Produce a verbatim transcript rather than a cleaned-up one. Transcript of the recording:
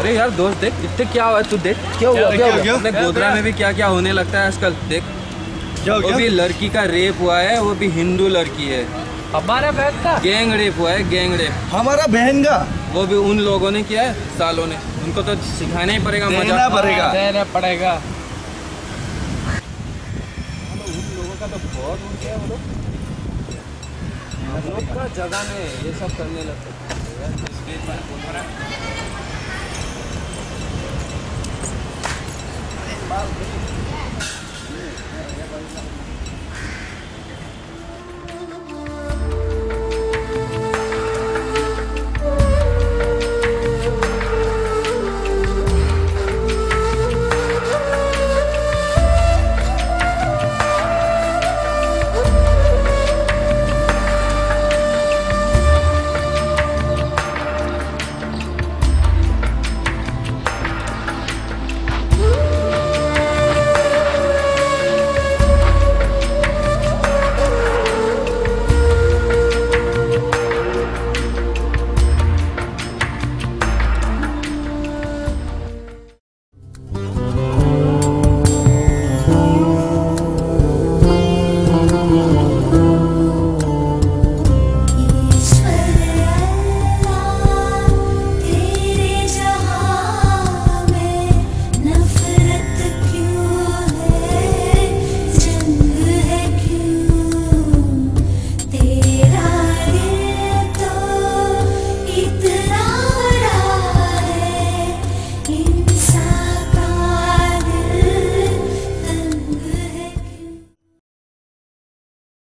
अरे यार दोस्त देख इतने क्या हुआ, तू देख क्या हुआ, क्या हुआ अपने गोधरा में भी क्या क्या होने लगता है आजकल। देख वो भी लड़की का रेप हुआ है, वो भी हिंदू लड़की है। हमारा बहन का गैंग रेप हुआ है, गैंग रेप। हमारा बहन का वो भी उन लोगों ने किया है, सालों ने। उनको तो सिखाना ही पड़ेगा, देना पड़ेगा देना पड़ेगा। उन लोगों का तो बहुत हो गया, वो लोग हम लोग का जगह में ये सब करने लगते हैं।